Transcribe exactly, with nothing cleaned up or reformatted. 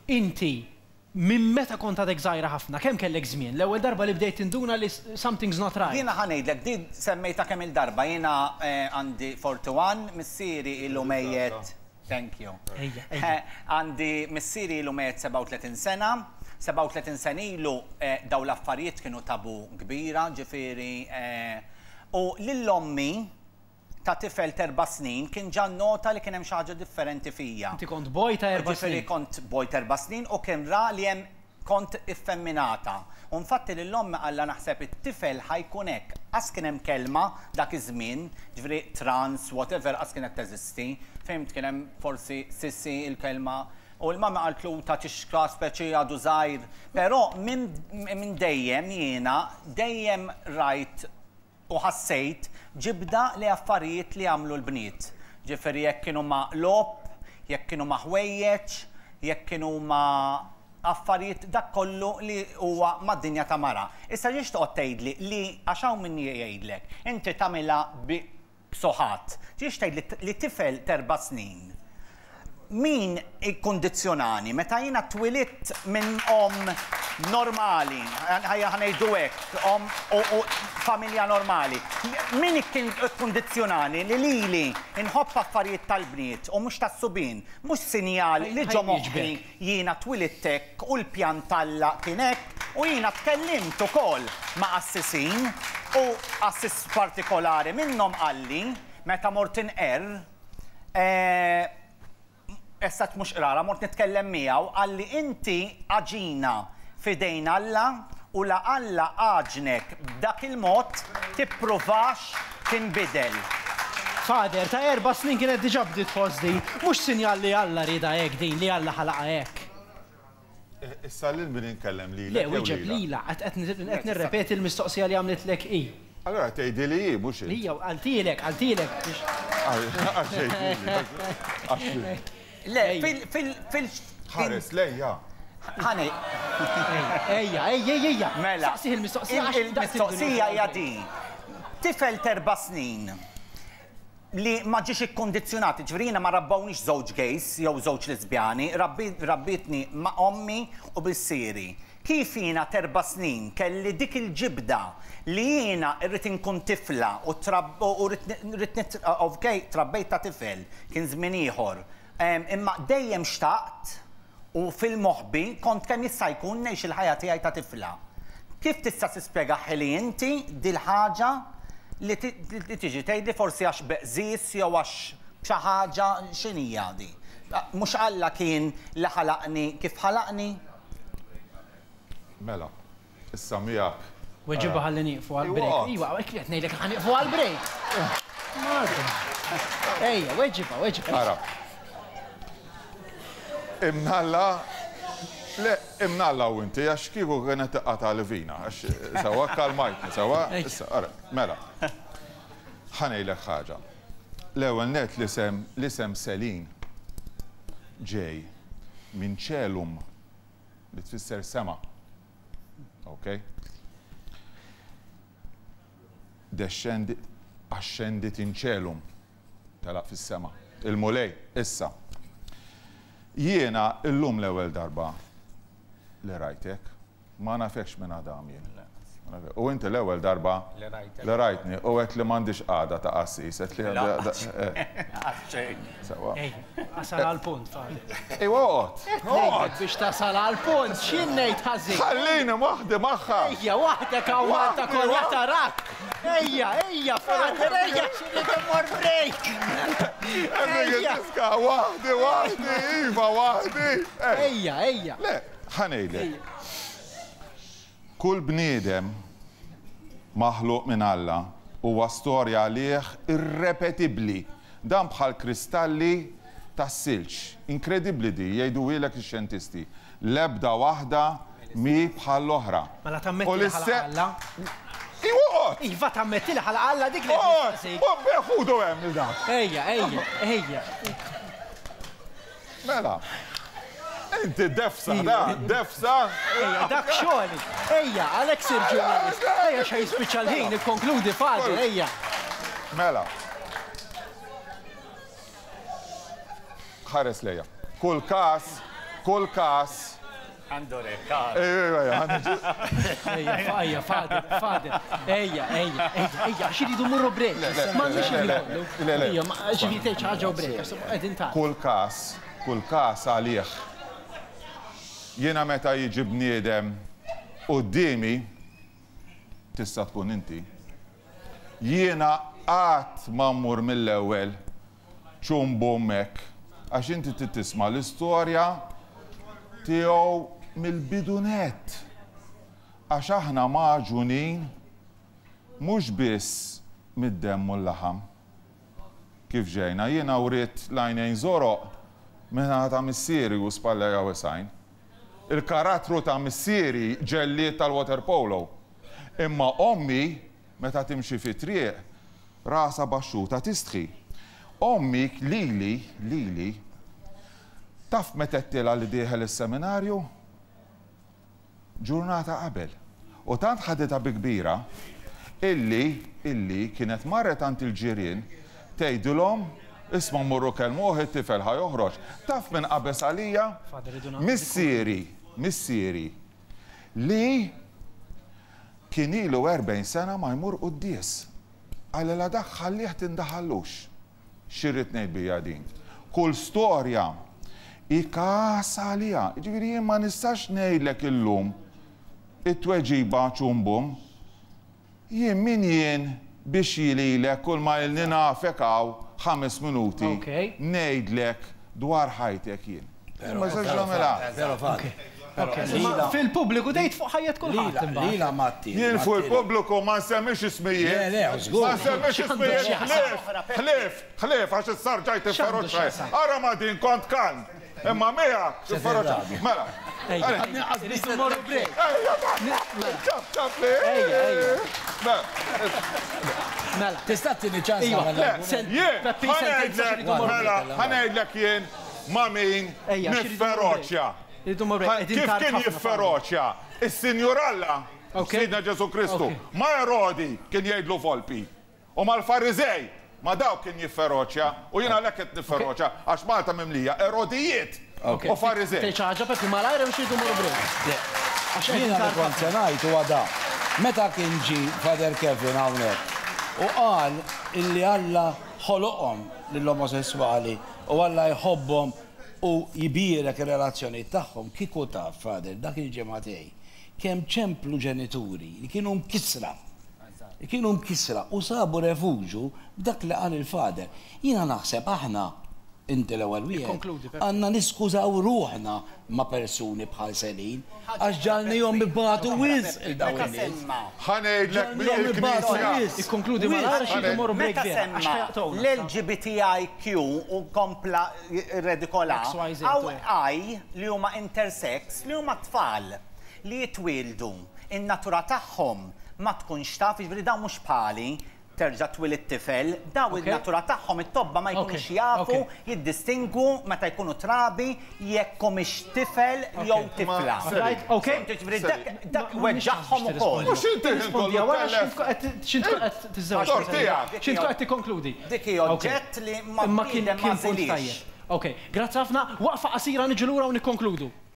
inti minn meta kont għadek żgħira ħafna, kemm kellek żmien? L-ewwel darba li bdejt tinduna li something's not right. Jiena ħanejdlek, di semmejta kemm il-darba, jiena għandi forty-one, missieri ilu mejjed. Thank you. Għandi missieri ilu mejjed sebaw u tletin sena, sebaw u tletin sena ilu daw l-affarijiet kienu tabu kbira, ġifieri u lill-ommi ta' tifel terba snin kien ġan nota li kien hemm xi ħaġa differenti fija. Inti kont boj ta' erba' snin. Ġifieri kont boj terba' snin u kien ra li hemm kont iffemminata. U infatti lill-ommi qalla naħseb it-tifel ħajkun hekk. Qas kien hemm kelma dak iż-żmien, ġifieri trans, whatever, qas kienet teżisti. Fimt kien hemm forsi sissi il-kelma u l-mamma qaltlu ta' tixka speċi għadu żgħir. Però minn dejjem jiena dejjem rajt u ħassejt ġibda li affarijiet li għamlu l-bniet. Ġifieri jekk kienu ma' lob, jekk kienu ma' ħwejjeġ, jekk kienu ma' affarijiet dak kollu li huwa mad-dinja ta' mara. Issa ġiex toqgħod tgħidli li għax hawn min jgħidlek, inti tagħmilha b'soħat. Ġiex tgħidli li tifel terba' snin. Min ikkundizzjonani meta jiena twilidt minn om normali, ħajja ħanejdu hekk, om u familja normali. Min kien ikkundizzjonani li lili inħobb affarijiet tal-bniet u mhux tas-subien, mhux sinjal li ġo moħħi jiena twilidt hekk u l-pjan Alla kien hekk u jiena tkellimt ukoll ma' assisin u assis partikolari minnhom qalli meta mort inqer Essat mux qrara, mort nitkellem miegħu, għalli inti aġina fidejn Alla u la Alla għaġnek b'dak il-mod tippruvax tinbidel. Fader, ta' erba' snin kienet diġà bdiet fosdi, mhux sinjal li Alla rieda hekk din li Alla ħalaqa hekk. Issa lil min inkellem lilek. Le, wieġeb lila, qed nirrepeti l-mistoqsija li għamlitlek hi. Allora tgħidi li hi mhux hi. Hija għaltilek, għaltilek. Le, fil- ħares lejja. ħanej. Ejja, ejja, ejja. Mela. Saqsih il-mistoqsija. Il-mistoqsija hija din. Tifel terba' snin li ma ġiex ikkondizjonati, ġifieri ma rabbawniex żewġ gejs jew żewġ lesbjani, rabbitni ma' ommi u bissieri. Kif jiena terba' snin kelli dik il-ġibda li jiena rrid inkun tifla u rrid trabbejt ta' tifel kien żmien ieħor. Imma dejjem xtaqt u fil-moħħbi kont kemm jista' jkun ngħix il-ħajja tiegħi ta' tifla. Kif tista' tispjegaħ li inti dil ħaġa li tiġi tgħidli forsi għax beqżis jew għax xi ħaġa x'inhija di? Mhux Alla kien li ħalaqni kif ħalaqni? Mela, issa miegħek. Weġibha ħalli nieqfu għall-break. Iwa, hekk qed ngħidlek ħanieqfu għall-break. Ejja, weġibha, weġibha. Imnalla, le, imnalla u inti, għax kieku kienet tiqqata l-vina, għax sawa kalmajtni, sawa, issa, għara, mela. ħanejlek ħaġa. L-ewwel net l-isem Selin ġej minn ċelum li tfisser sema. Ok? Ascendit in ċelum telaq fis-sema. Il-mulej, issa. Jiena illum l-ewwel darba li rajtek, ma nafekx minn Adam jien. U inti l-ewwel darba li rajtni u għet li m'għandix għada ta' qassis. Tasal għal-punt, Fader. Ejwa għot. Biex tasal għal-punt, x'jien ngħid ħażin? Ħallini waħdi magħha. Ejja, waħdek hawn Malta kollha tarak. Ejja, ejja, Fader, ejja, x'inhi timur break. Ejja, waħdi, waħdi, iva, waħdi. Ejja, ejja. Le, ħanejlek. Kull bniedem maħluq minn Alla huwa storja għalih irrepetibbli. Dan bħal kristalli tas-silġ. Inkredibbli di, jgħidu ilek ix-xjentisti. L-ebda waħda mi bħal l-oħra. Mela tammetti li ħala Alla? Iwot! Iva tammetti li ħala Alla dik li tistaqsik. Oh, beħudu hemm il-dak. Ejja, ejja, ejja. Mela. Inti defsa, da, defsa. Ejja, dak xogħli. Ejja, Alex il-ġurnalist. Ejja xej spiċċa l-ħin, ikkonkludi Fader, ejja. Mela. Ħares lejja. Kull każ, kull każ. Għandurek, Ejja, fader, fader. Ejja, ejja, ejja, ejja, xiridu murru break. Ma nix jgħidu. Ejja, ma ġiviri teċ ħagġa u break. Għedin ta' Kull każ, kull każ għalih. Jiena meta jiġi bniedem qudiemi tista' tkun inti. Jiena qatt ma mmur mill-ewwel ċumbu hemmhekk għax inti titisma' l-istorja tiegħu mill-bidunet. Għax aħna maġunin mhux biss mid-demm u l-laħam. Kif ġejna, jiena wriet lajnejn żoroq minna ta' missieri u spalleja wisajn. Il-karattru ta' missieri ġelliet tal-water polo. Imma ommi, meta timxi fi triq, rasa baxxuta tistħi. Ommik lili, lili, taf metettila li dieħel is-seminarju? Ġurnata qabel. U tant ħadita bi kbira illi, illi kienet marret tant il-ġirien tgħidulhom isma' mmurru kelmu it-tifel ħajoħroġ. Taf minn qabeż għalija? Missieri, missieri li kien ilu erbgħin sena ma jmur qudies. Għalli la dak ħallih tindaħallux. Xirrit ngħid bija din. Kull storja ikas għalija. Ġifieri jien ma nistax ngħidlek illum it-tweġiba ċumbum. Jien min jien biex jililek kull ma ilni nafek hawn ħames minuti ngħidlek dwar ħajtek jien. Ma sax nagħmilha. Fil-pubbliku dejt fuq ħajjat kulħadd. Lila Matti. Jien fuq il-pubbliku ma nsemmix ismijiet. Ma nsemmix ismijiet. Ħlif, ħlif, ħlif għax is-sarġajt ifferoċċa. Ara ma din kont kalm. Imma miegħek ifferoċċa. Mela. Nistu morru break. Ċaf, ċaf li. Mela. Tista' tini ċans Jien, ħanejdlek, mela, ħanejdlek jien ma' min nifferoċċja. Kif kien jifferoċja is-Sinjuralla, Sidna Ġesu Kristu, ma Erodi kien jgħidlu volpi. U mal-Farizej, ma daw kien jifferoċja, u jiena għalhekk qed nifferoċja għax Malta mimlija Erodijiet u Farizej. Teċaġa Peppi malajra mhux jridu morru break. Jiena li kont se ngħid huwa da. Meta kien ġi Fader Kevin hawnhekk u qal illi Alla ħoloqhom lill-omosessuali u Alla jħobbhom u jibirek il-relazzjoni tagħhom kieku taf Fader dak il-ġematej kemm ċemplu ġenituri li kienu mkissra. Li kienu mkissra u sabu refuġu b'dak li qal il-Fader. Jiena naħseb aħna inti l-ewwel wieħed għandna niskużaw ruħna ma' persuni bħal Selin għax ġalnihom ibatu wisq il-dawn in-nies. Ħanejdlek mill-Knisja. Ikkonkludi malajra xi morru break Meta semma l-L G B T I Q u kompla redikola għaw I li huma intersex li huma tfal li jitwildu in-natura tagħhom ma tkunx taf, jiġifieri dawn mhux bħali terġa' twilid tifel, daw in-natura tagħhom it-tobba ma jkunux jafu jiddistingu meta jkunu trabi jekk humiex tifel jew tifla. Dak weġġaħħom ukoll. Mhux inti Rispondi għawara x'intu qed tiżżewġ. X'intu qed tikkonkludi. Dik hija oġġett li ma kien ma żilix. Ok, grazzi ħafna, waqfa qasira niġu lura u nikkonkludu.